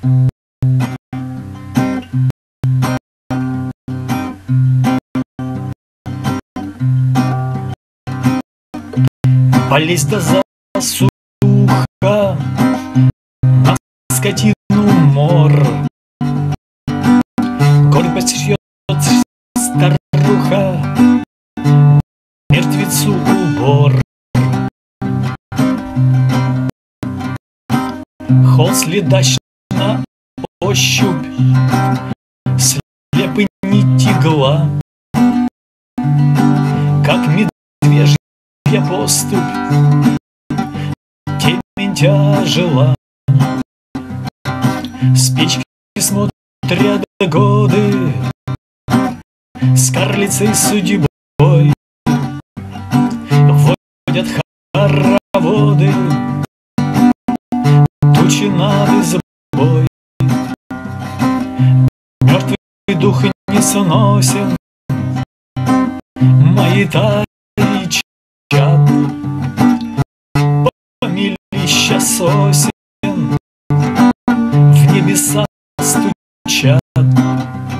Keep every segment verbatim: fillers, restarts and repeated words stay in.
Полезь да засуха на скотину мор. Горбать шьет старуха мертвецу убор. Холст следач на ощупь, слепы нить игла, как медвежья поступь, темень тяжела. С печки смотрят годы, с карлицей судьбой водят хороводы, тучи над избой. Мертвый дух не сносен, мои таи чад, помилища сосен в небеса стучат.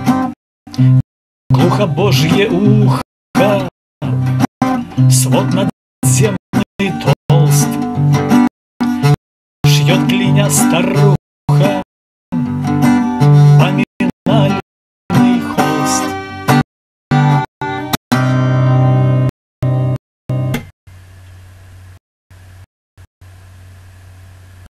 Глухо Божье ухо, свод над